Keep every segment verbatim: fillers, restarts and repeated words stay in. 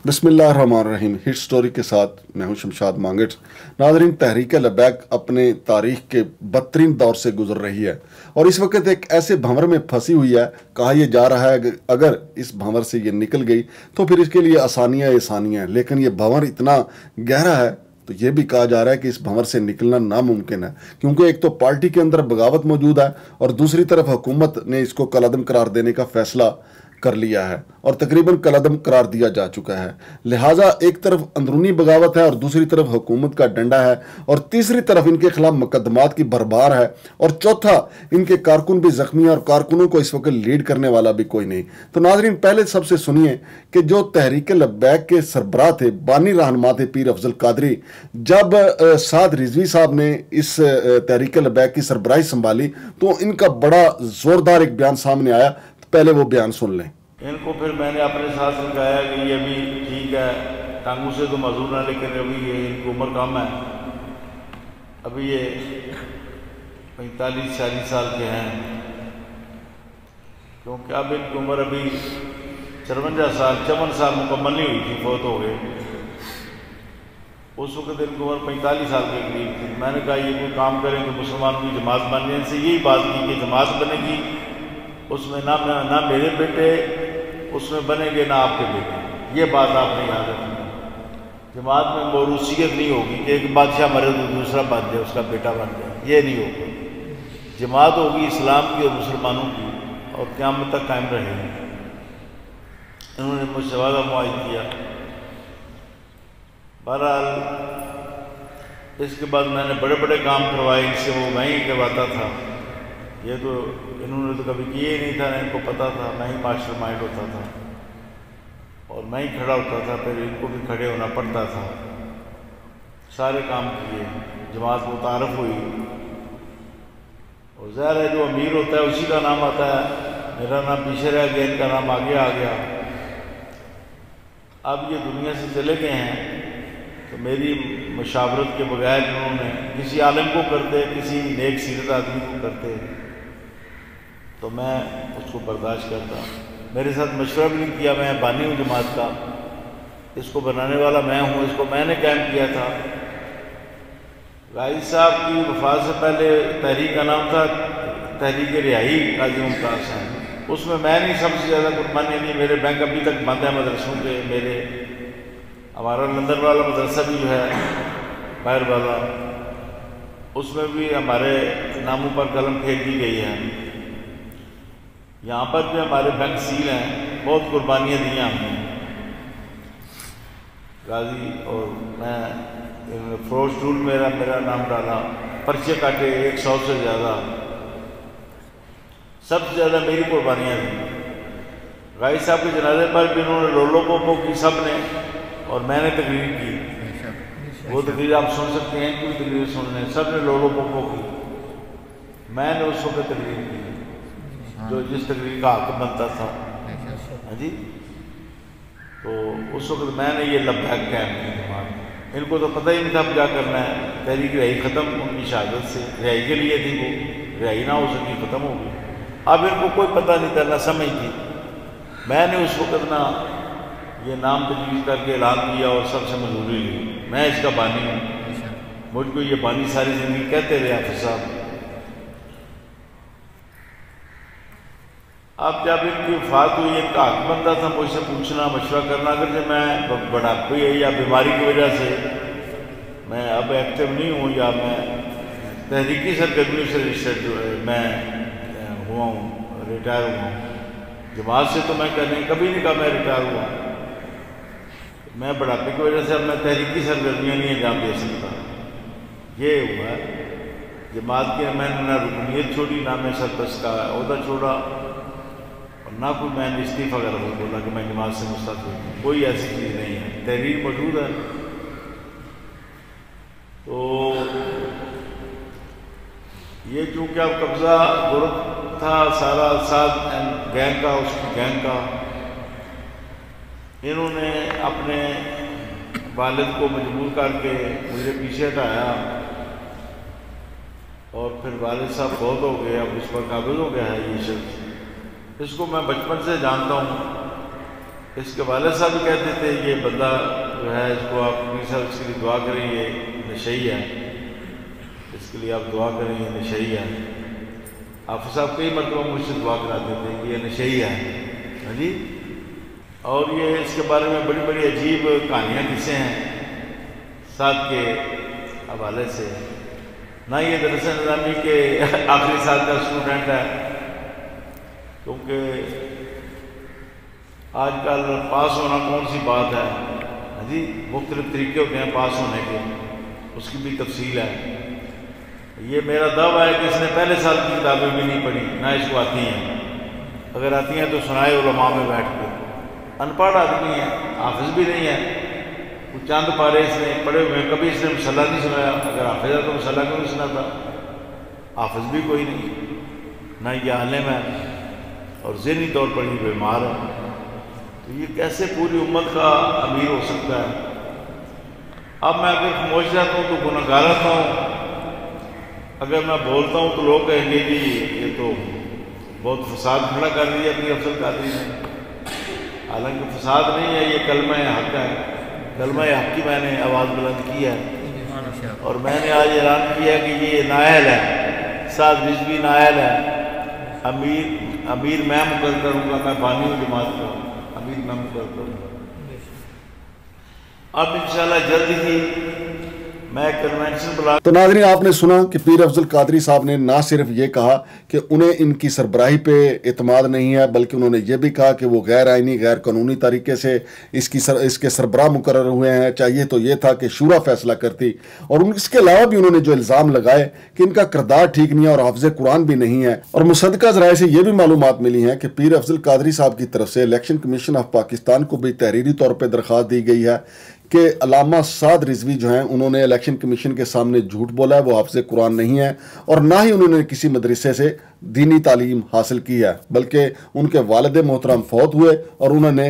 بسم اللہ الرحمن الرحیم۔ ہٹ سٹوری کے ساتھ میں ہوں شمشاد مانگٹ۔ ناظرین، تحریک لبیک اپنے تاریخ کے بدترین دور سے گزر رہی ہے اور اس وقت ایک ایسے بھنور میں پھنسی ہوئی ہے۔ کہا یہ جا رہا ہے کہ اگر اس بھنور سے یہ نکل گئی تو پھر اس کے لیے آسانیاں آسانیاں ہیں، لیکن یہ بھنور اتنا گہرا ہے تو یہ بھی کہا جا رہا ہے کہ اس بھنور سے نکلنا ناممکن ہے، کیونکہ ایک تو پارٹی کے اندر بغاوت موجود ہے اور دوسری طرف حکومت نے اس کو کالعدم قرار دینے کا فیصلہ کر لیا ہے اور تقریباً کالعدم قرار دیا جا چکا ہے۔ لہٰذا ایک طرف اندرونی بغاوت ہے اور دوسری طرف حکومت کا ڈنڈا ہے اور تیسری طرف ان کے خلاف مقدمات کی بھرمار ہے اور چوتھا ان کے کارکن بھی زخمی ہیں اور کارکنوں کو اس وقت لیڈ کرنے والا بھی کوئی نہیں۔ تو ناظرین، پہلے سب سے سنیے کہ جو تحریک لبیک کے سربراہ تھے، بانی رہنما تھے پیر افضل قادری، جب سعد رضوی صاحب نے اس تحریک لبیک کی سربراہی سنبھالی تو ان کا بڑا زوردار ایک بیان سامنے آیا۔ پہلے وہ بیان سن لیں۔ ان کو پھر میں نے اپنے ساتھ سمجھایا کہ یہ ابھی ٹھیک ہے، ٹانگوں سے تو معذور نہ، لیکن ابھی یہ ان کی عمر کم ہے، ابھی یہ پینتالیس چالیس سال کے ہیں، کیونکہ اب ان کی عمر ابھی چرونجا سال چون سال مکمل نہیں ہوئی تھی، فوت ہو گئے۔ اس وقت ان کی عمر پینتالیس سال کے قریب تھی۔ میں نے کہا یہ کوئی کام کریں کہ مسلمانوں کی جماعت بن جائے۔ ان سے یہی بات کی کہ جماعت بنے گی، اس میں نہ نہ میرے بیٹے اس میں بنے گے نہ آپ کے بیٹے، یہ بات آپ نے یاد رکھنی ہے۔ جماعت میں موروثیت نہیں ہوگی کہ ایک بادشاہ مرے تو دوسرا بن جائے، اس کا بیٹا بن جائے، یہ نہیں ہوگا۔ جماعت ہوگی اسلام کی اور مسلمانوں کی اور قیامت تک قائم رہے گی۔ انہوں نے مجھ سے وعدہ معاہد کیا۔ بہرحال اس کے بعد میں نے بڑے بڑے کام کروائے، ان سے وہ میں ہی کرواتا تھا۔ یہ تو انہوں نے تو کبھی کیے ہی نہیں تھا، نہ ان کو پتہ تھا، میں ہی ماسٹر مائنڈ ہوتا تھا اور میں ہی کھڑا ہوتا تھا، پھر ان کو بھی کھڑے ہونا پڑتا تھا۔ سارے کام کیے، جماعت متعارف ہوئی اور ظاہر ہے جو امیر ہوتا ہے اسی کا نام آتا ہے۔ میرا نام پیچھے رہ گیا، ان کا نام آگے آ گیا۔ اب یہ دنیا سے چلے گئے ہیں تو میری مشاورت کے بغیر انہوں نے کسی عالم کو کرتے، کسی نیک سیرت آدمی کو کرتے تو میں اس کو برداشت کرتا۔ میرے ساتھ مشورہ بھی نہیں کیا، میں بانی ہوں جماعت کا، اس کو بنانے والا میں ہوں، اس کو میں نے قائم کیا تھا۔ غازی صاحب کی وفات سے پہلے تحریک کا نام تھا تحریک رہائی قاضی ممتاز صاحب، اس میں میں نہیں سب سے زیادہ قربانی دی۔ میرے بینک ابھی تک بند ہے مدرسوں کے، میرے ہمارا لندن والا مدرسہ بھی جو ہے باہر والا، اس میں بھی ہمارے ناموں پر قلم پھینک دی گئی ہے۔ یہاں پر بھی ہمارے بینک سیل ہیں، بہت قربانیاں دی ہیں ہم نے۔ غازی اور میں فروش ٹول میرا میرا نام ڈالا، پرچے کاٹے ایک سو سے زیادہ، سب سے زیادہ میری قربانیاں تھیں۔ غازی صاحب کے جنازے پر بھی انہوں نے لولو پوپو کی سب نے، اور میں نے تقریر کی۔ وہ تقریر آپ سن سکتے ہیں، کوئی تقریر سن لیں، سب نے لولو پوپو کی، میں نے اس وقت تقریر کی جو جس تقریر کا حق بنتا تھا۔ ہاں جی، تو اس وقت میں نے یہ لبیک قائم کیا۔ ان کو تو پتہ ہی نہیں تھا اب کیا کرنا ہے۔ تحریک رہائی ختم ان کی شہادت سے، رہائی کے لیے تھی، وہ رہائی نہ ہو سکی، ختم ہو گئی۔ اب ان کو کوئی پتہ نہیں تھا، نہ سمجھ تھی۔ میں نے اس وقت نہ یہ نام تجویز کر کے اعلان کیا اور سب سے منظوری لی، میں اس کا بانی ہوں۔ مجھ کو یہ بانی ساری زندگی کہتے رہے حافظ صاحب۔ اب جب ان کی وفات ہوئی، ان کا حق بنتا تھا مجھ سے پوچھنا، مشورہ کرنا، اگرچہ میں بڑھاپے یا بیماری کی وجہ سے میں اب ایکٹیو نہیں ہوں یا میں تحریکی سرگرمیوں سے رجسٹرڈ میں ہوا ہوں، ریٹائر ہوا ہوں۔ جماعت سے تو میں کہنے کبھی نہیں کہا میں ریٹائر ہوا، میں بڑھاپے کی وجہ سے اب میں تحریکی سرگرمیاں نہیں انجام دے سکتا۔ یہ ہوا ہے جماعت کے، میں نے نہ رکنیت چھوڑی، نہ میں سرپرست کا عہدہ چھوڑا، اور نہ کوئی میں نے استعفیٰ وغیرہ بولا کہ میں جماعت سے مستعفی ہوں، کوئی ایسی چیز نہیں ہے۔ تحریر موجود ہے۔ تو یہ چونکہ اب قبضہ گروپ تھا سارا ساتھ گینگ کا، اس کی گینگ کا، انہوں نے اپنے والد کو مجبور کر کے مجھے پیچھے ہٹایا اور پھر والد صاحب فوت ہو گئے، اب اس پر قابض ہو گیا ہے یہ شخص۔ اس کو میں بچپن سے جانتا ہوں، اس کے والد صاحب بھی کہتے تھے یہ بندہ جو ہے اس کو آپ پیر صاحب اس کے لیے دعا کریں، یہ نشئی ہے، اس کے لیے آپ دعا کریں، یہ نشئی ہے۔ حافظ صاحب کئی مرتبہ مجھ سے دعا کراتے تھے کہ یہ نشئی ہے، ہاں جی۔ اور یہ اس کے بارے میں بڑی بڑی عجیب کہانیاں قصے ہیں ساتھ کے حوالے سے۔ نہ یہ درس نظامی کے آخری سال کا اسٹوڈنٹ ہے، کیونکہ آج کل پاس ہونا کون سی بات ہے، ہاں جی، مختلف طریقے ہوتے ہیں پاس ہونے کے، اس کی بھی تفصیل ہے۔ یہ میرا دعویٰ ہے کہ اس نے پہلے سال کی کتابیں بھی نہیں پڑھی، نہ اس کو آتی ہیں، اگر آتی ہیں تو سنائے علماء میں بیٹھ کے۔ ان پڑھ آدمی ہے، حافظ بھی نہیں ہے، کچھ چاند پارے اس نے پڑھے ہوئے ہیں، کبھی اس نے مصلح نہیں سنایا، اگر حافظ ہے تو مصلح کیوں نہیں سناتا؟ حافظ بھی کوئی نہیں، نہ یہ عالم ہے، اور ذہنی طور پر یہ بیمار ہے، تو یہ کیسے پوری امت کا امیر ہو سکتا ہے؟ اب میں اگر خاموش رہتا ہوں تو گناہ گار رہتا ہوں، اگر میں بولتا ہوں تو لوگ کہیں گے جی یہ تو بہت فساد کھڑا کر دیا پیر افضل قادری نے۔ حالانکہ فساد نہیں ہے، یہ کلمہ حق ہے، کلمہ حق کی میں نے آواز بلند کی ہے، اور میں نے آج اعلان کیا کہ یہ نائل ہے، سعد رضوی نائل ہے، امیر امیر میں مقرر کروں گا، میں بانی ہوں جماعت کا، امیر میں مقرر کروں گا۔ اب انشاءاللہ جلد ہی میں کنونشن بلا۔ تو ناظرین، آپ نے سنا کہ پیر افضل قادری صاحب نے نہ صرف یہ کہا کہ انہیں ان کی سربراہی پہ اعتماد نہیں ہے، بلکہ انہوں نے یہ بھی کہا کہ وہ غیر آئینی غیر قانونی طریقے سے اس کی سر اس کے سربراہ مقرر ہوئے ہیں، چاہیے تو یہ تھا کہ شورا فیصلہ کرتی، اور اس کے علاوہ بھی انہوں نے جو الزام لگائے کہ ان کا کردار ٹھیک نہیں ہے اور حافظ قرآن بھی نہیں ہے۔ اور مصدقہ ذرائع سے یہ بھی معلومات ملی ہیں کہ پیر افضل قادری صاحب کی طرف سے الیکشن کمیشن آف پاکستان کو بھی تحریری طور پہ درخواست دی گئی ہے کہ علامہ سعد رضوی جو ہیں انہوں نے الیکشن کمیشن کے سامنے جھوٹ بولا ہے، وہ حافظ قرآن نہیں ہے، اور نہ ہی انہوں نے کسی مدرسے سے دینی تعلیم حاصل کی ہے، بلکہ ان کے والد محترم فوت ہوئے اور انہوں نے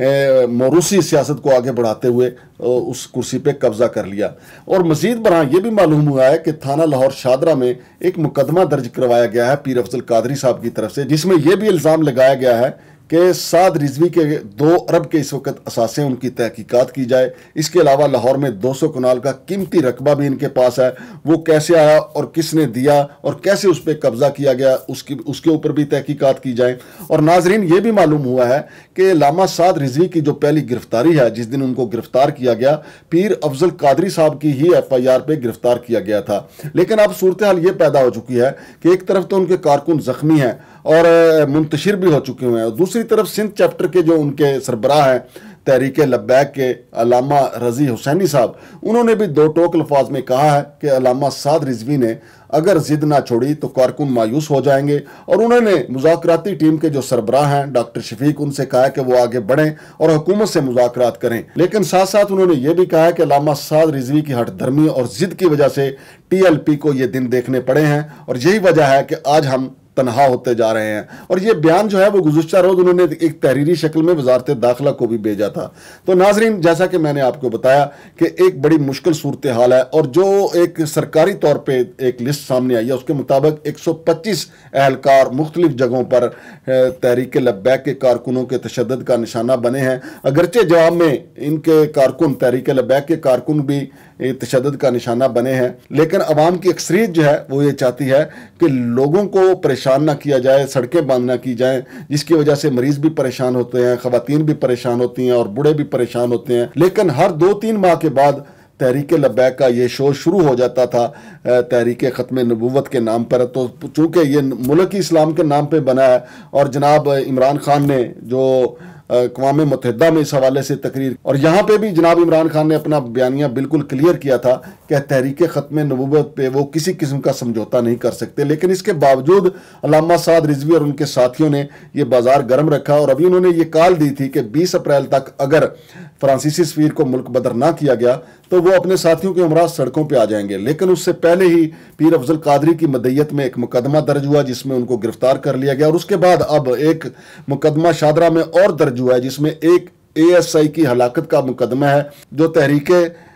موروثی سیاست کو آگے بڑھاتے ہوئے اس کرسی پہ قبضہ کر لیا۔ اور مزید برآں یہ بھی معلوم ہوا ہے کہ تھانہ لاہور شادرہ میں ایک مقدمہ درج کروایا گیا ہے پیر افضل قادری صاحب کی طرف سے، جس میں یہ بھی الزام لگایا گیا ہے کہ سعد رضوی کے دو ارب کے اس وقت اثاثے ان کی تحقیقات کی جائے۔ اس کے علاوہ لاہور میں دو سو کنال کا قیمتی رقبہ بھی ان کے پاس ہے، وہ کیسے آیا اور کس نے دیا اور کیسے اس پہ قبضہ کیا گیا، اس کی اس کے اوپر بھی تحقیقات کی جائیں۔ اور ناظرین، یہ بھی معلوم ہوا ہے کہ علامہ سعد رضوی کی جو پہلی گرفتاری ہے، جس دن ان کو گرفتار کیا گیا، پیر افضل قادری صاحب کی ہی ایف آئی آر پہ گرفتار کیا گیا تھا، لیکن اب صورتحال یہ پیدا ہو چکی ہے کہ ایک طرف تو ان کے کارکن زخمی ہیں اور منتشر بھی ہو چکے ہوئے ہیں، اور دوسری طرف سندھ چیپٹر کے جو ان کے سربراہ ہیں تحریک لبیک کے علامہ رضی حسینی صاحب، انہوں نے بھی دو ٹوک الفاظ میں کہا ہے کہ علامہ سعد رضوی نے اگر ضد نہ چھوڑی تو کارکن مایوس ہو جائیں گے، اور انہوں نے مذاکراتی ٹیم کے جو سربراہ ہیں ڈاکٹر شفیق، ان سے کہا کہ وہ آگے بڑھیں اور حکومت سے مذاکرات کریں، لیکن ساتھ ساتھ انہوں نے یہ بھی کہا کہ علامہ سعد رضوی کی ہٹ دھرمی اور ضد کی وجہ سے ٹی ایل پی کو یہ دن دیکھنے پڑے ہیں، اور یہی وجہ ہے کہ آج ہم تنہا ہوتے جا رہے ہیں۔ اور یہ بیان جو ہے وہ گزشتہ روز انہوں نے ایک تحریری شکل میں وزارت داخلہ کو بھی بھیجا تھا۔ تو ناظرین، جیسا کہ میں نے آپ کو بتایا کہ ایک بڑی مشکل صورتحال ہے، اور جو ایک سرکاری طور پہ ایک لسٹ سامنے آئی ہے اس کے مطابق ایک سو پچیس اہلکار مختلف جگہوں پر تحریک لبیک کے کارکنوں کے تشدد کا نشانہ بنے ہیں، اگرچہ جواب میں ان کے کارکن تحریک لبیک کے کارکن بھی تشدد کا نشانہ بنے ہیں، لیکن عوام کی اکثریت جو ہے وہ یہ چاہتی ہے کہ لوگوں کو پریشان نہ کیا جائے، سڑکیں بند نہ کی جائیں، جس کی وجہ سے مریض بھی پریشان ہوتے ہیں، خواتین بھی پریشان ہوتی ہیں اور بوڑھے بھی پریشان ہوتے ہیں۔ لیکن ہر دو تین ماہ کے بعد تحریک لبیک کا یہ شو شروع ہو جاتا تھا تحریک ختم نبوت کے نام پر، تو چونکہ یہ ملک اسلام کے نام پہ بنا ہے، اور جناب عمران خان نے جو اقوام متحدہ میں اس حوالے سے تقریر، اور یہاں پہ بھی جناب عمران خان نے اپنا بیانیہ بالکل کلیئر کیا تھا کہ تحریک ختم نبوت پہ وہ کسی قسم کا سمجھوتا نہیں کر سکتے، لیکن اس کے باوجود علامہ سعد رضوی اور ان کے ساتھیوں نے یہ بازار گرم رکھا، اور ابھی انہوں نے یہ کال دی تھی کہ بیس اپریل تک اگر فرانسیسی سفیر کو ملک بدر نہ کیا گیا تو وہ اپنے ساتھیوں کے ہمراہ سڑکوں پہ آ جائیں گے، لیکن اس سے پہلے ہی پیر افضل قادری کی مدعیت میں ایک مقدمہ درج ہوا جس میں ان کو گرفتار کر لیا گیا، اور اس کے بعد اب ایک مقدمہ شادرہ میں اور درج ہوا ہے جس میں ایک اے ایس آئی کی ہلاکت کا مقدمہ ہے جو تحریک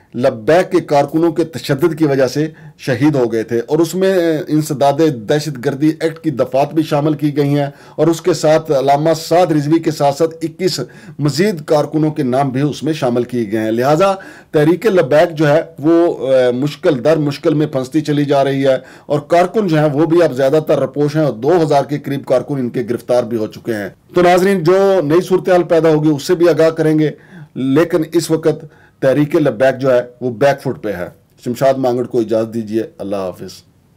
لبیک کے کارکنوں کے تشدد کی وجہ سے شہید ہو گئے تھے، اور اس میں انسداد دہشت گردی ایکٹ کی دفعات بھی شامل کی گئی ہیں، اور اس کے ساتھ علامہ سعد رضوی کے ساتھ ساتھ اکیس مزید کارکنوں کے نام بھی اس میں شامل کیے گئے ہیں۔ لہٰذا تحریک لبیک جو ہے وہ مشکل در مشکل میں پھنستی چلی جا رہی ہے، اور کارکن جو ہیں وہ بھی اب زیادہ تر رپوش ہیں، اور دو ہزار کے قریب کارکن ان کے گرفتار بھی ہو چکے ہیں۔ تو ناظرین، جو نئی صورتحال پیدا ہوگی اس سے بھی آگاہ کریں گے، لیکن اس وقت تحریک لبیک جو ہے وہ بیک فٹ پہ ہے۔ شمشاد مانگڑ کو اجازت دیجیے، اللہ حافظ۔